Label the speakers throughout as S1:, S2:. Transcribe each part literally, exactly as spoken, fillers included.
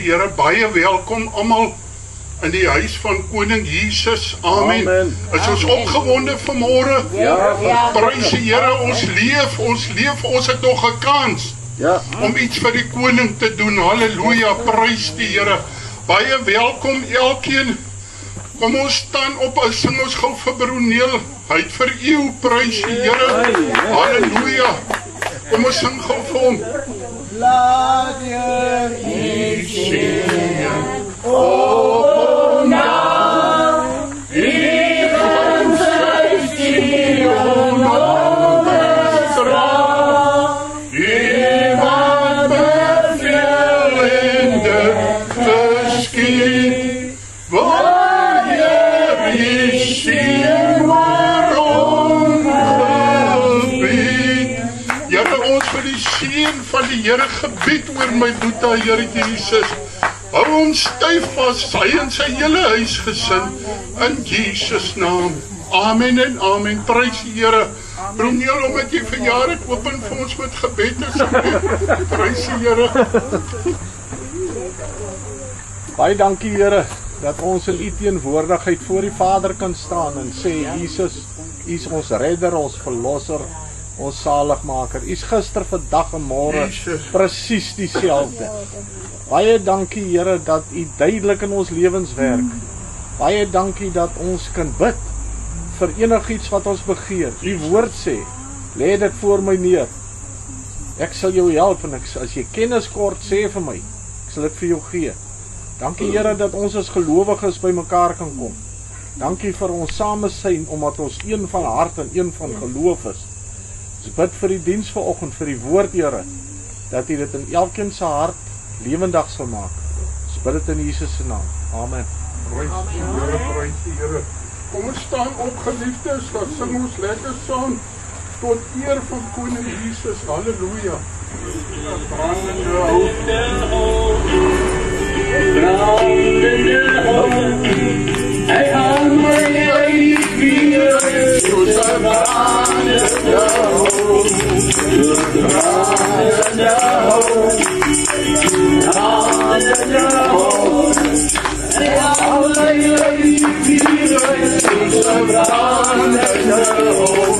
S1: Here, baie welkom almal in die huis van Koning Jesus. Amen.
S2: Amen.
S1: Is ons opgewonde vanmôre?
S2: Ja.
S3: Ja.
S1: Prys die Here, ons leef, ons leef, ons het nog 'n kans
S2: Ja.
S1: om iets vir die koning te doen. Halleluja, prys die Here. Baie welkom elkeen. Kom ons staan op en sing ons gou vir Broer Neel. Hy het vir eeu, prys die Here. Halleluja. Kom ons sing gou vir hom.
S2: Laat je niet
S1: Zingen.
S2: op na, even zuist die ononderstraat.
S1: Iemand bevelende geschied, waar je is hier maar ongebied. Here, ons vir die seën van die Here gebied oor my Boeta, Here Jesus. Hou ons styf vas, hy en sy hele huisgesin, in Jesus naam. Amen en amen, prys die Here. Broer Neel, omdat jy verjaar het, open vir ons met gebed asseblief. Prys die Here.
S2: Baie dankie Here, dat ons in U teenwoordigheid voor die Vader kan staan en sê, Jesus, U is ons redder, ons verlosser, ons zaligmaker. U is gister, vandag en môre
S1: Jesus.
S2: presies dieselfde. Baie dankie Here, dat U duidelik in ons lewens werk. Baie dankie dat ons kan bid vir enigiets wat ons begeer. U woord sê, lê dit voor my neer. Ek sal jou help en ek, as jy kennis kort, sê vir my, ek sal dit vir jou gee. Dankie Here dat ons as gelowiges by mekaar kan kom. Dankie vir ons samesyn, omdat ons een van hart en een van geloof is. Ons bid vir die diens vanoggend, vir die woord Here, dat U dit in elkeen se hart lewendig sal maak. Ons bid dit in Jesus se naam. Amen.
S1: Prys die Here, prys die Here. Kom ons staan op, geliefdes, dan sing ons lekker saam tot eer van Koning Jesus. Halleluja. Brandende hoop.
S4: Brandende hoop. Hy hou my uit weer, soos 'n brandende hoop. Brandende hoop. Brandende hoop. Hy hou my uit weer, soos 'n brandende hoop.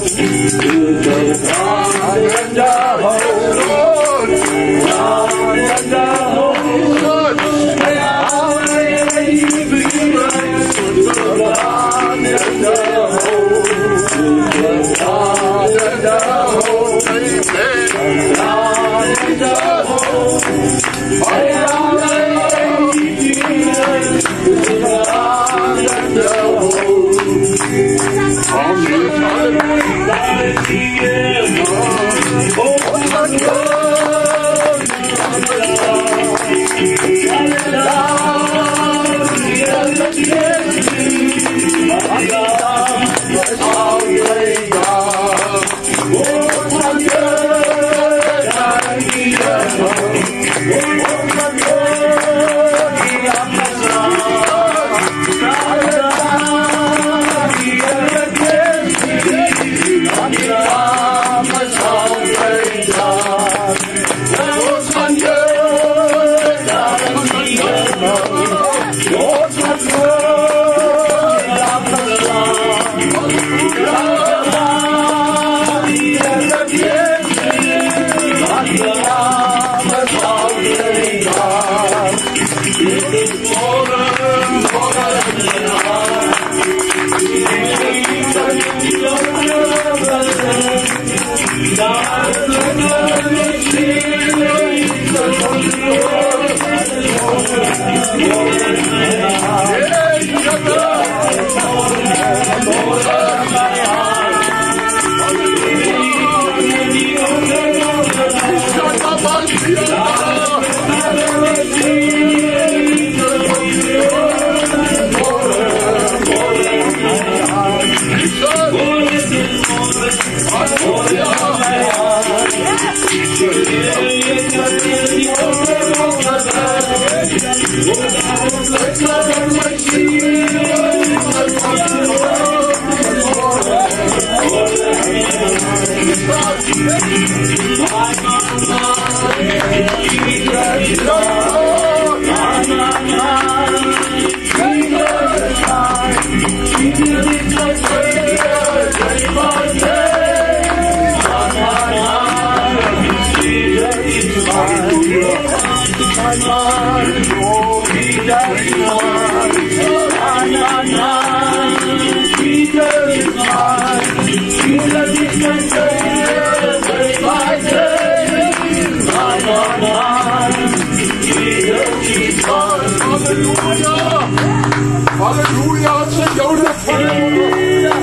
S4: Brandende hoop. Brandende hoop.
S1: Lord, Halleluja, sê jou dat halleluja.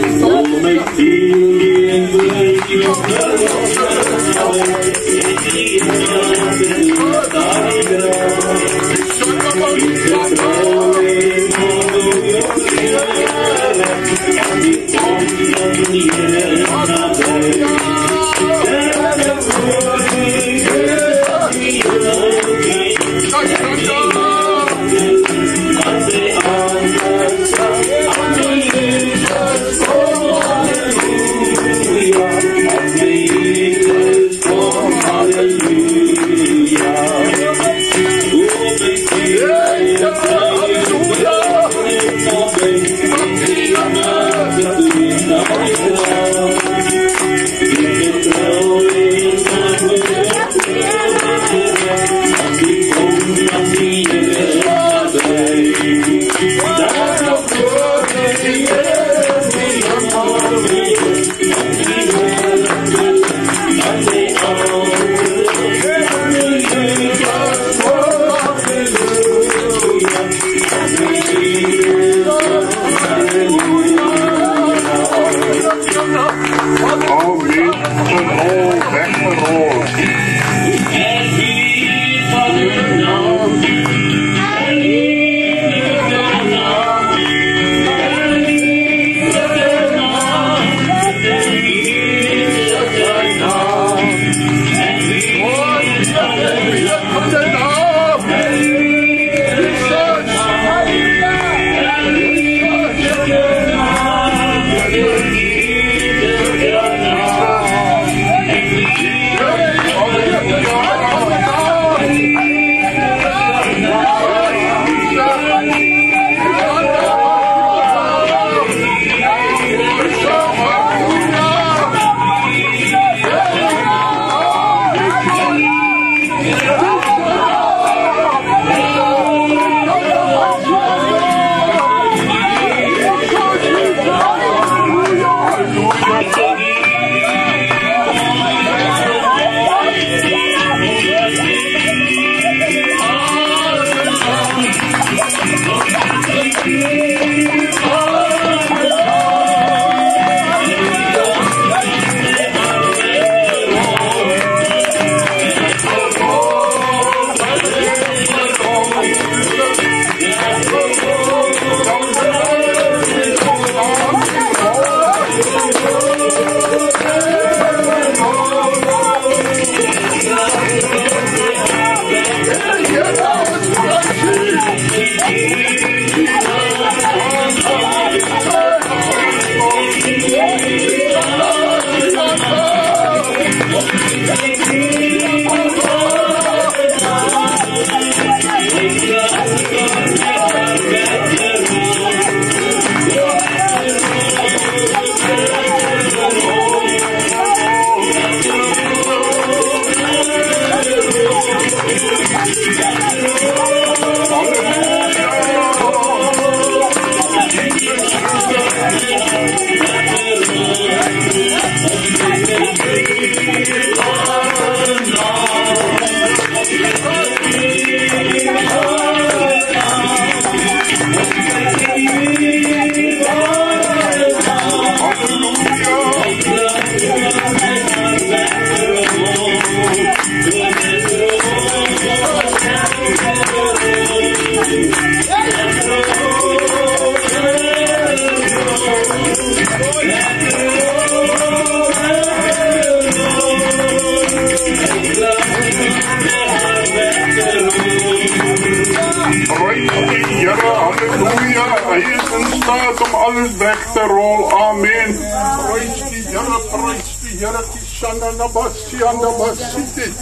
S1: Om alles weg te rol, amen. Prijs die Here, prijs die Here, die Shanda Nabasi and Nabasiti,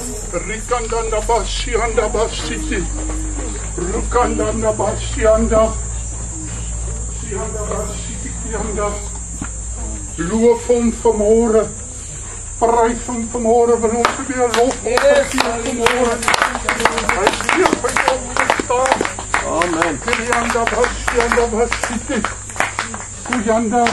S1: Rikanda Nabasi and Nabasiti, Rukanda Nabasi and Nabasiti, loof hom vanmorgen, prys hom vanmorgen, wil ons weer lof op vanmorgen. Hy is Sianda Basianda Basiti. Kujanda.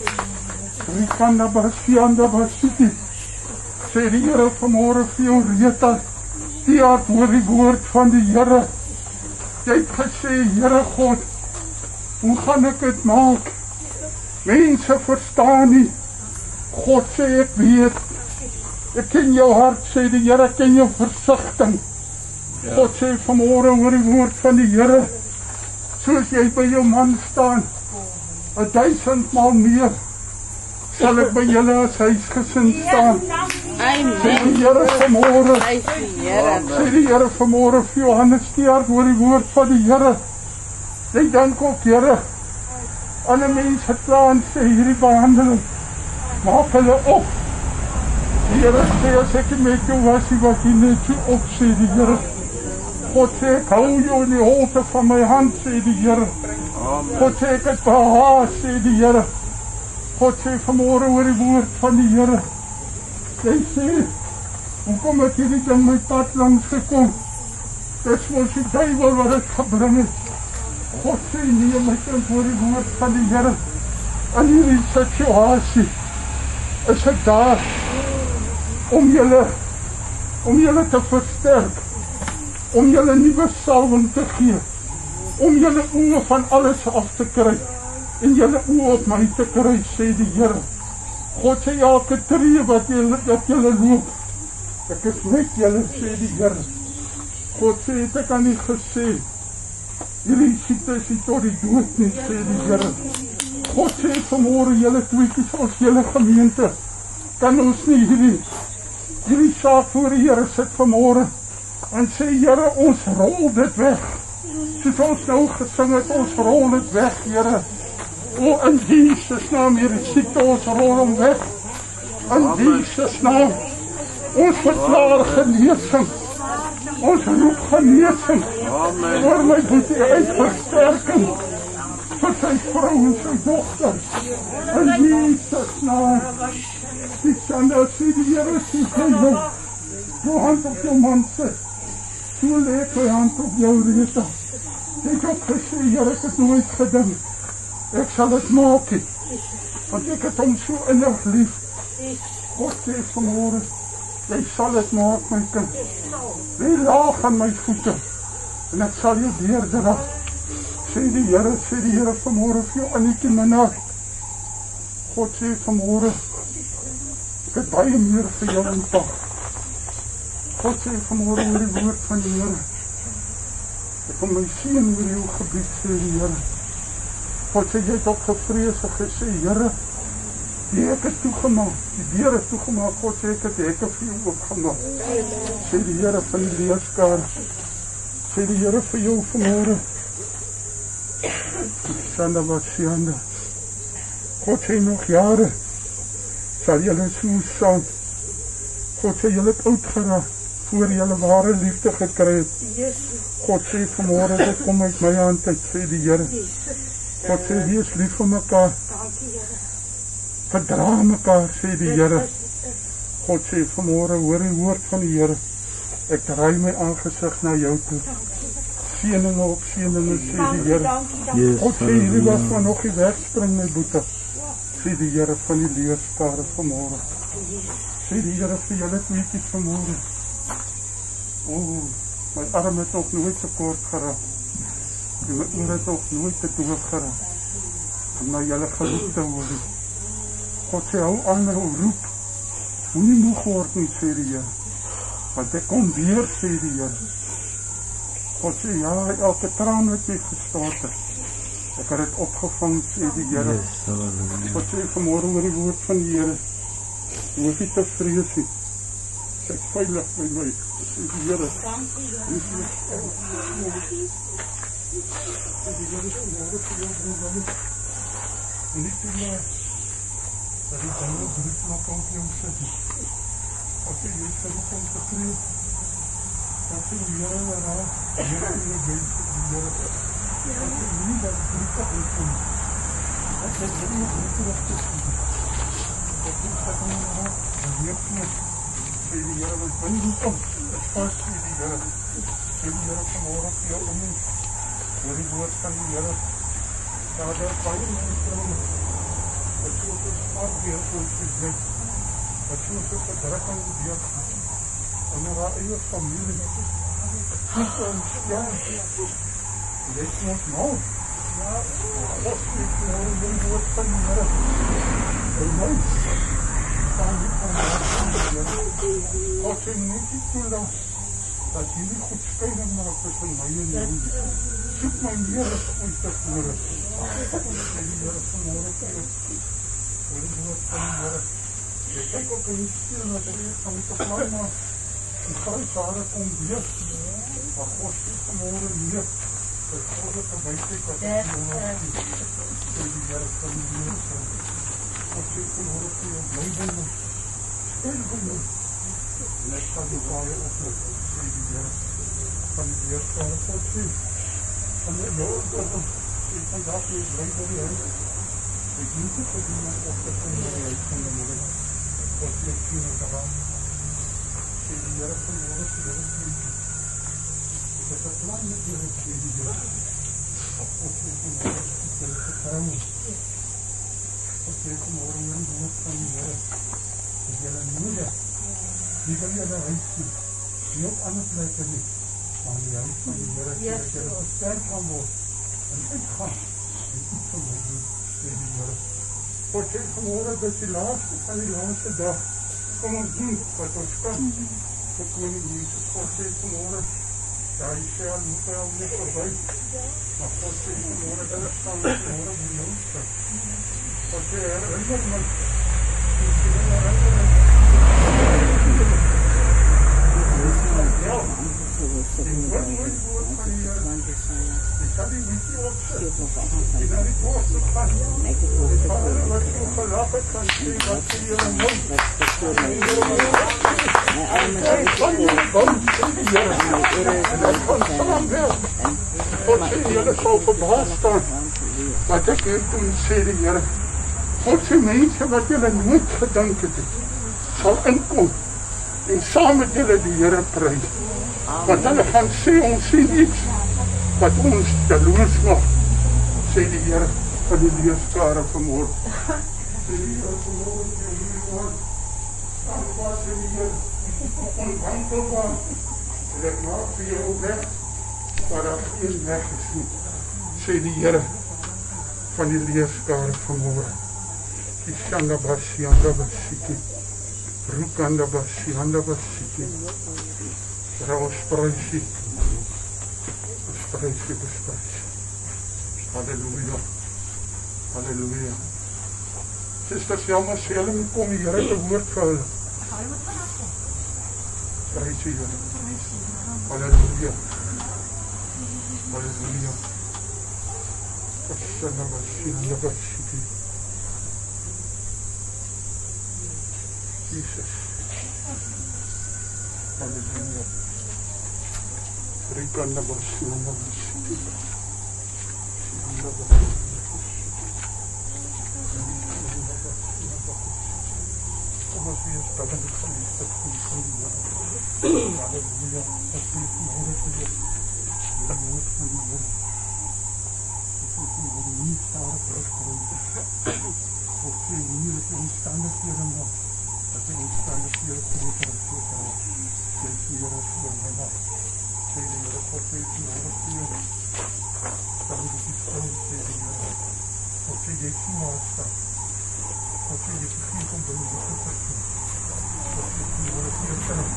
S1: Rikanda Basianda Basiti. Sê die Here vanmôre vir jou Rita. Die hart hoor die woord van die Here. Jy het gesê, Here God, hoe gaan ek dit maak? Mense verstaan nie. God sê, ek weet. Ek ken jou hart, sê die Here, ek ken jou versigtiging. Ja. God sê vanmôre hoor die woord van die Here. Soos jy by jou man staan, een duisend maal meer, sal ek by julle as huisgesin staan.
S3: Amen.
S1: Sê die Here vanmôre. Sê die Here vanmôre vir Johannes die hart hoor die woord van die Here. Jy dank ook, Here. Alle mense kla en sê hierdie behandeling, maak hulle op. Die Here sê, as ek met jou was, wat jy net so op, sê die Here. God sê, ek hou jou in die holte van my hand, sê die Here. God sê, ek het behaag, sê die Here. God sê, vanmôre hoor die woord van die Here. Jy sê, hoekom het hierdie ding my pad langs gekom? Dit is mos die duiwel wat het gebring het. God sê, nee, my kind hoor die woord van die Here. In hierdie situasie is ek daar om julle, om julle te versterk, om julle nuwe salwing te gee, om julle oë van alles af te kry, en julle oë op my te kry, sê die Here. God sê, elke tree wat julle, wat julle loop, ek is met julle, sê die Here. God sê, het ek aan nie gesê, hierdie siekte is nie tot die dood nie, sê die Here. God sê, vanmôre julle tweekies, ons julle gemeente, kan ons nie hierdie, hierdie saak voor die Here sit vanmôre, en sê, Here, ons rol dit weg. Soos ons nou gesing het, ons rol dit weg, Here. O, in Jesus naam, hierdie siekte, ons rol hom weg. In Jesus naam, ons verklaar genesing. Ons roep genesing. Voor my boetie uit versterking vir sy vrou en sy dochter. In Jesus naam. Die Sanda sê die Here sê jy jou, jou hand op jou man sit. So leek my hand op jou Rita. Ek het gesê, Here, ek het nooit gedink. Ek sal het maak nie, want ek het hom so innig lief. God sê vanmôre, jy sal het maak, my kind. Jy laag aan my voete, en ek sal jou deurdra. Sê die Here, sê die Here vanmôre vir jou Annekie minnaar. God sê vanmôre, ek het baie meer vir jou ontvang. God sê vanmôre oor die woord van die Here. Ek kom my seën oor jou gebied, sê die Here. God sê, jy het ook gevrees en gesê, Here, die hek is toegemaak, die deur is toegemaak, God sê, ek het die hekke vir jou opgemaak. Sê die Here van die leerskare, sê die Here vir jou vanmôre, Sanda wat Sianda, God sê, nog jare, sal julle so saam, God sê, julle het oud geraak, voor julle ware liefde gekry het. God sê, vanmôre, dit kom uit my hand uit, sê die Here. God sê, wees lief vir mekaar. Verdra mekaar, sê die Here. God sê, vanmôre hoor die woord van die Here. Ek draai my aangesig na jou toe. Seëninge op seëninge, sê die Here. God sê, hierdie was maar nog die wegspring, my boete. Sê die Here van die leerskare vanmôre. Sê die Here vir julle tweekies vanmôre. O, my arm het ook nooit tekort geraak. En my oor het ook nooit te doof geraak. Om na julle geroep te word. God sê, hou aan my roep. Hoe nie moeg word nie, sê die Here. Want ek kom weer, sê die Here. God sê, ja, elke traan wat jy gestort het. Ek het het opgevang, sê die Here. God sê, vanmôre oor die woord van die Here. Jy hoef nie te vrees nie. Sy is veilig by my, sê die Here. Dankie, die Here is vanmôre vir jou broer, en nie te laat, dat die duiwel broedklap op jou sit. As jy jy genoeg om te kreeg, dat jy die Here herhaal, hier in jou wens vir die Here. Dat jy nie dat die broedklap uitkom, dat jy nie die broedklap te sien. Dat jy sê van my herhaal, dat jy weet, sê die Here, want van die kom, dat vast sê die Here, sê die Here vanmôre vir jou om ons. Hoor die woord van die Here. Daar daar baie mense wat so op spaar weer voor sit. Wat so so gedruk aan die deur. En dan raai eie familie. Ja. Dit moet nou. Ja, wat is nou die woord van die Here? En nou staan die van die Here. Wat is nie toelaat dat jullie goed scheiden maak tussen my en jou. Soek my Here uit te vore. En die Here vanmorgen vir jou. Voor die woord van die Here. Jy kyk ook in die stil wat ek van die kaplan maak. Die groot hare kom weer. Maar God sê vanmorgen weer. Dat God het verwijt ek wat ek jou maak. Voor die Here van die Here. God sê vanmorgen vir jou. Bly by my. Stel by my. En ek sal die paie oploop. Sê die Here. Van die Heer skare God sê. Van die Heer oploop. Sê vandag jy bly by die huis. Ek moet het vir die man op te kom na die huis van die moeder. God sê ek sien het eraan. Sê die Here van die Heer sê die Heer. Ek het het lang met die Heer sê die Heer. God sê die Heer sê die vertrouwen. God sê vanmorgen in die woord van die Heer. Ek jylle moeder. Die wil jy daar huis toe. Nie op ander plekke nie. Maar die huis van die Here sê dat jy versterk kan word. En uitgaan. En iets van my doen. Sê die Here. God sê vanmorgen dat die laatste van die laatste dag. Kom ons doen wat ons kan. Vir koning Jesus. God sê vanmorgen. Ja, die sel moet hy al net voorbij. Maar God sê vanmorgen dat het staan vanmorgen die jongste. God sê herinner my. God sê herinner my. Ja, die woord nooit woord van die Here. Die kan die nie opzet. Die na die koste gaan. Die vader wat so gelap het kan sê wat die Here moet. En van die band sê die Here. En dat kan saam werk. God sê die Here sal verbaas staan. Wat ek hier toen sê die Here. God sê mense wat julle nooit gedink het, sal inkom. En saam met julle die Here prys. Want hulle gaan sê, ons sien iets wat ons jaloers maak, sê die Here van die leerskare vanmorgen. Sê die Here vanmorgen, sê die Here, dankbaar sê die Here, onwankelbaar, en ek maak vir jou weg, waar daar geen weg is nie, sê die Here van die leerskare vanmorgen. Die Shanda Basi, Anda Basiki. Rukanda basi, anda basiki. Raus prijsie. Prijsie, prijsie. Halleluja. Halleluja. Sisters, jammer sê hulle moet kom, die Here te woord vir hulle. Prijsie, Here. Halleluja. Halleluja. Shanda basi, anda basiki. Jesus. Halleluja. Rikanda basi, anda basiki. Anda basiki. Kom ons weer stappen die geliefde van die Here. Halleluja. Dat is die Here vir jou. Die woord van die Here. Dat is die Here nie stare terugkomt. Of sê nie dat die omstandighede maak. Dat die omstandighede groter en groter is. Sê die Here vir my maak. Sê die Here God sê die Here vir jou. Dan is die stil, sê die Here. God sê jy sien waar het staat. God sê jy vergeet om by die goed te doen. God sê die Here vir jou terug.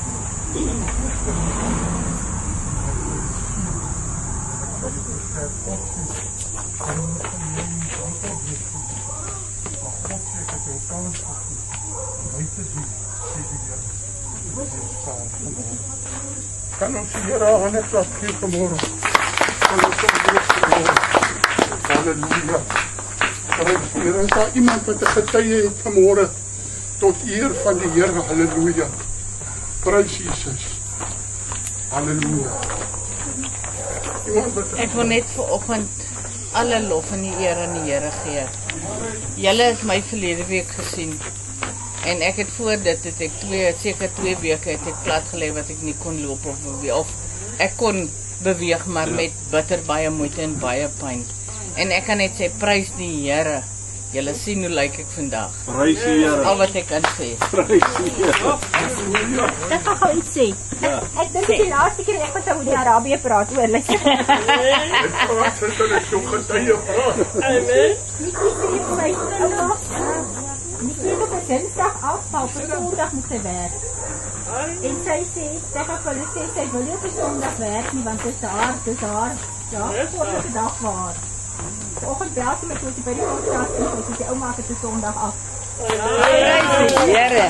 S1: Ek sal jy versterk God sê. En ons van jou nie antwoord wees vir jou. Maar God sê ek het jou kans gegeven. Om uit te zien, sê die Here. Kan ons die Here aan het laat gee vanmorgen. Kan ons om wees vanmorgen. Halleluja. Prys die Here. Is daar iemand wat 'n getuie het vanmorgen tot eer van die Here? Halleluja. Prys Jesus. Halleluja. Iemand wat
S3: Ek wil net vanoggend alle lof en die eer aan die Here gee. Julle het my verlede week gesien. En ek het voor dit het ek twee seker twee weke het ek plat gelê wat ek nie kon loop of of ek kon beweeg, maar met bitter baie moeite en baie pyn. En ek kan net sê prys die Here. Julle sien hoe lyk ek vandag.
S2: Prys die Here.
S3: Al wat ek kan sê.
S2: Prys die Here.
S5: Ek gaan gou iets sê.
S2: Ja.
S5: Ek dink die laaste keer ek met Saudi-Arabië praat oor hulle.
S1: Ek praat sit hulle so getuie praat.
S5: Amen. Ek sê vir my sondag. Ek sê op 'n Dinsdag afval vir Sondag moet sy werk. En sy sê, ek het hulle sê sy wil nie op 'n Sondag werk nie want dit is haar, dit is haar. Ja, vorige dag vir haar. Vanoggend bel sy met my by die podcast en sy sê ouma het 'n Sondag af.
S3: Prys die Here.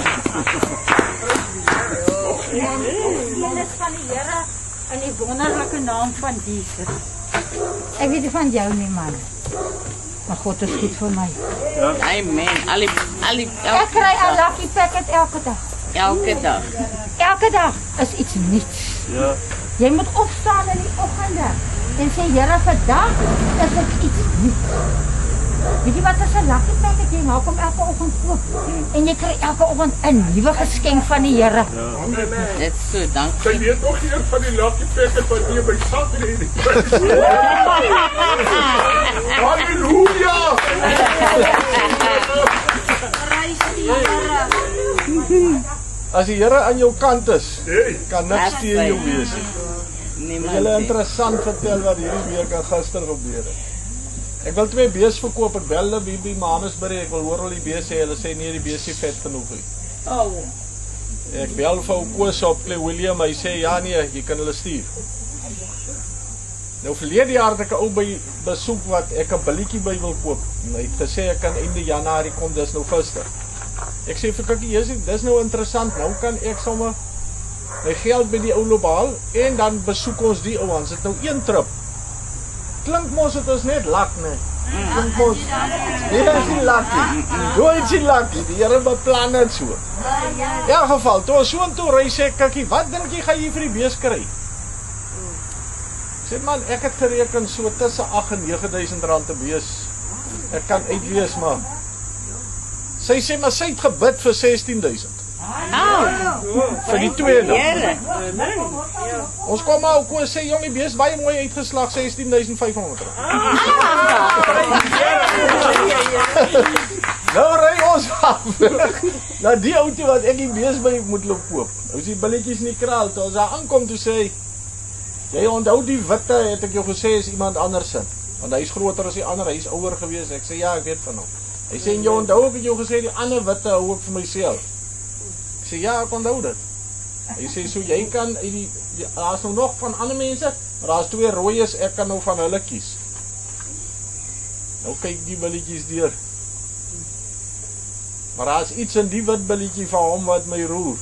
S5: Dit is van die Here in die wonderlike naam van Jesus. Ek weet nie van jou nie man. Maar God is goed vir my.
S3: Ja. Amen. Al die al die
S5: Ek kry 'n lucky packet elke dag.
S3: elke dag.
S5: Elke dag is iets nuuts.
S2: Ja.
S5: Jy moet opstaan in die oggende en sê Here, vandag is dit iets nuuts. Weet jy wat is 'n lucky packet? Jy maak hom elke oggend oop en jy kry elke oggend 'n nuwe geskenk van die Here.
S3: Dit is so, dankie.
S1: Sy weet nog nie van die lucky packet wat nie by Saturday nie. Halleluja!
S2: As die Here aan jou kant is,
S1: Hey.
S2: kan niks teen jou wees nie.
S3: Niemand.
S2: Ek wil interessant vertel wat hierdie week aan gister gebeur het. Ek wil twee bees verkoop, ek bel hulle by by Mamasbury, ek wil hoor al die bees sê, hulle sê nee, die bees is vet genoeg nie.
S3: Oh.
S2: Ek bel vir ou Koos op Clay William, hy sê ja nee, jy kan hulle stuur. Nou verlede jaar het ek 'n ou by besoek wat ek 'n billetjie by wil koop. En hy het gesê ek kan einde Januarie kom, dis nou gister. Ek sê vir Kikkie, Jesus, dis nou interessant. Nou kan ek sommer my geld by die ou loop haal en dan besoek ons die ou ons. Dit nou een trip. Klink mos dit is net lak, nee. Klink mos. Nee, dit is nie lak nie. Nooit nie lak nie. Die Here beplan dit so. In elk geval, toe ons so intoe ry sê Kikkie, wat dink jy gaan jy vir die bees kry? Sê man, ek het gereken so tussen agt en nege duisend rand te bees. Ek kan uitwees, maar sy sê maar sy het gebid vir sestien duisend.
S3: Oh.
S2: Vir die tweede.
S3: Here.
S2: Ons kom maar ook en sê jong, die bees baie mooi uitgeslag sestien duisend vyf honderd rand. Nou ry ons af. Na die auto wat ek die bees by moet loop koop. Ou is die billetjies in die kraal. Toe ons daar aankom toe sê hy, jy onthou die witte het ek jou gesê is iemand anders sin. Want hy is groter as die ander, hy is ouer gewees. Ek sê ja, ek weet van hom. Hy sê jy onthou ek het jou gesê die ander witte hou ek vir myself. Ek sê ja, ek onthou dit. Hy sê so jy kan uit die daar's nou nog van ander mense, maar daar's twee rooies, ek kan nou van hulle kies. Nou kyk die billetjies deur. Maar daar's iets in die wit billetjie van hom wat my roer.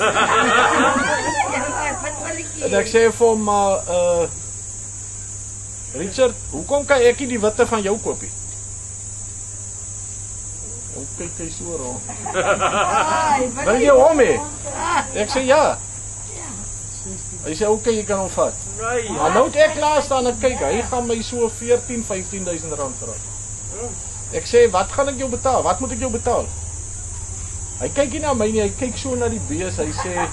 S2: En ek sê vir hom uh, uh Richard, hoekom kan ek nie die witte van jou koopie? Hoe kyk hy so rond? Wil jy hom hê? Ek sê ja. Hy sê oké, jy kan hom vat. Maar nou het ek laas staan en kyk, hy gaan my so veertien, vyftien duisend rand vra. Ek sê, wat gaan ek jou betaal? Wat moet ek jou betaal? Hy kyk nie na my nie, hy kyk so na die bees, hy sê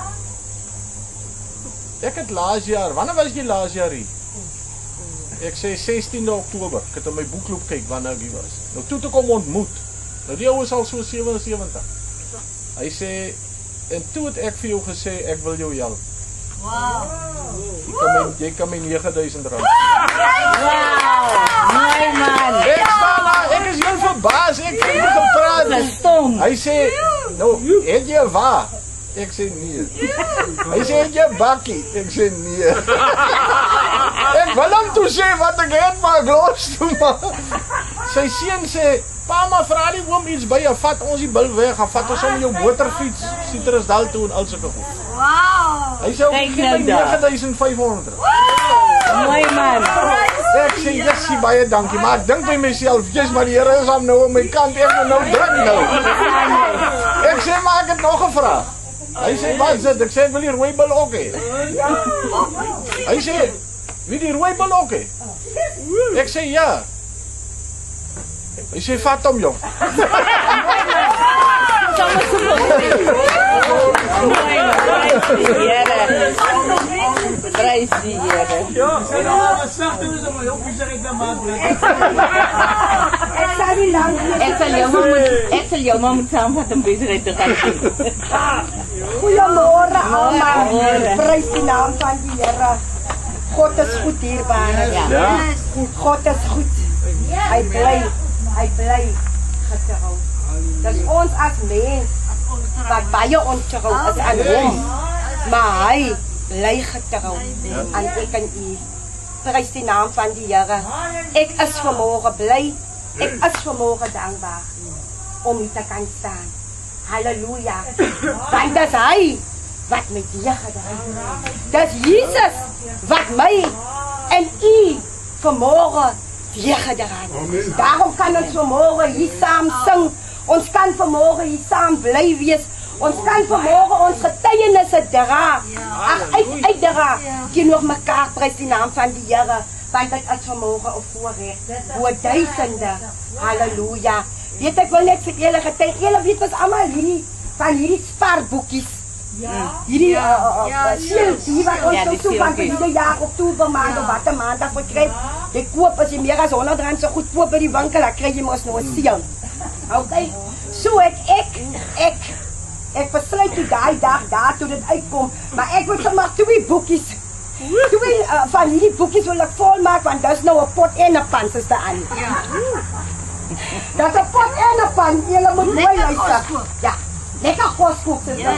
S2: ek het laas jaar, wanneer was jy laas jaar hier? Ek sê sestiende Oktober, ek het in my boekloop kyk wanneer ek hier was. Nou toe ek hom ontmoet. Nou die ou is al so sewe en sewentig. Hy sê, en toe het ek vir jou gesê, ek wil jou help.
S5: Wow.
S2: Jy kan my, jy kan my nege duisend rand.
S3: Wow. Mooi man.
S2: Ek staan daar, ek is heel verbaas, ek het nie gepraat.
S3: Verstom.
S2: Hy sê, nou, het jy waar? Ek sê nee. Hy sê, het jy bakkie? Ek sê nee. Ek wil hom toe sê wat ek het, maar ek los toe maar. Sy seun sê, pa, maar vra die oom iets by, vat ons die bil weg, vat ons om jou motorfiets, Citrusdal toe en al sulke goed.
S5: Wow.
S2: Hy sê, ook
S3: Kyk
S2: gee
S3: nou
S2: my
S3: daar.
S2: nege duisend vyf honderd.
S3: Mooi man.
S2: Ek sê, jessie, baie dankie, maar ek dink by myself, jes, maar die Here is aan nou aan my kant, ek moet nou drink nou. Ek sê, maar ek het nog gevra. Hy sê, wat is dit? Ek sê, ek wil die rooi bil ook hê. Hy sê, wie die rooi bil ook hê? Ek sê, ja. Hy sê, vat hom, jong.
S3: Sommige so mooi. Mooi man. Here. Prys die Here.
S6: Ja, sê nou maar wat sleg doen is om jou besigheid te maak.
S5: Ek sal nie lank nie.
S3: Ek sal jou maar moet ek sal jou maar moet saamvat om besigheid te gaan doen.
S7: Goeiemôre almal.
S3: Goeiemôre.
S7: Prys die naam van die Here. God is goed hier by.
S3: Ja.
S7: God is goed. Hy bly, hy bly getrou. Dis ons as mens wat baie ontrou is aan hom. Maar hy bly getrou aan ek en u. Prys die naam van die Here. Ek is vanmôre bly. Ek is vanmôre dankbaar om hier te kan staan. Halleluja. Want dis hy wat met jou gedaan. Dis Jesus wat my en u vanmôre weer gedaan. Daarom kan ons vanmôre hier saam sing. Ons kan vanmôre hier saam bly wees. Ons kan vanmôre ons getuienisse dra. Ag uit uitdra teenoor mekaar. Prys die naam van die Here. Want dit is vanmôre 'n voorreg. Voor duisende. Halleluja. Weet ek wil net vir julle getuig. Julle weet ons almal hierdie van hierdie spaarboekies. Ja. Hierdie seeltjie wat ons so toe van die jaar Oktober maand of watter maand af kry. Jy koop as jy meer as honderd rand so goed koop by die winkel, dan kry jy mos nou 'n seël. Okay. So ek ek ek ek besluit die daai dag daar toe dit uitkom, maar ek wil sommer twee boekies. Twee uh, van hierdie boekies wil ek volmaak want daar's nou 'n pot en 'n pan sister aan. Ja. Daar's 'n pot en 'n pan. Julle moet mooi luister. Ja. Lekker koskoek sister.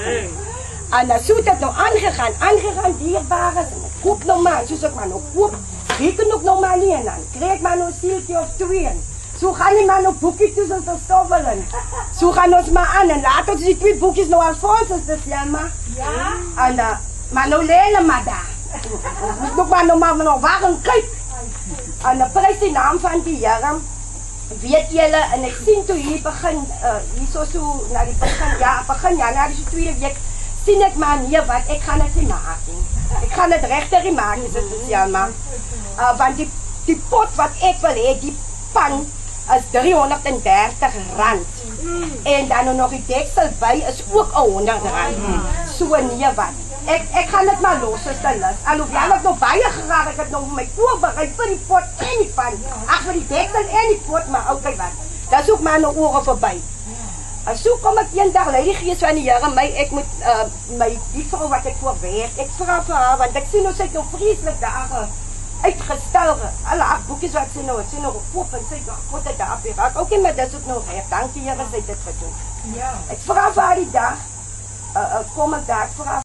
S7: En dan so het dit nou aangegaan, aangegaan dierbares. Koop nou maar, soos ek maar nou koop. Reken ook nou maar nie en dan kry ek maar nou seeltjie of twee. So gaan die man op boekie toe so stoffelen. So gaan ons maar aan en laat ons die twee boekies nou al voor ons is ja maar. Ja. En uh, maar nou lele maar daar. Ons moet maar nou maar nog wagen kyk. En dan prys die naam van die Here. Weet julle en ek sien toe hier begin uh, hier so so na die begin ja, begin Januarie so tweede week sien ek maar nee wat ek gaan dit nie maak nie. Ek gaan dit regtig nie maak nie spesiaal maar. Uh, want die die pot wat ek wil hê, die pan is driehonderddertig rand. Mm. En dan nog die deksel by is ook honderd rand. Mm. So nee wat. Ek ek gaan dit maar los as dit is. Alhoewel ek nog baie geraak ek het nog my voorberei vir die pot en die pan. Ag vir die deksel en die pot maar okay wat. Dis ook maar nou ore verby. En so kom ek eendag lei die gees van die Here my ek moet uh, my die vrou wat ek voor werk. Ek vra vir haar want ek sien hoe sy nou vreeslik daar uitgestel. Alle ag boekies wat sy nou, sy nou koop en sy God het daar op. Ek ook nie maar dis ook nog reg. Dankie Here sy het dit gedoen. Ja. Ek vra vir haar die dag uh, uh, kom ek daar vra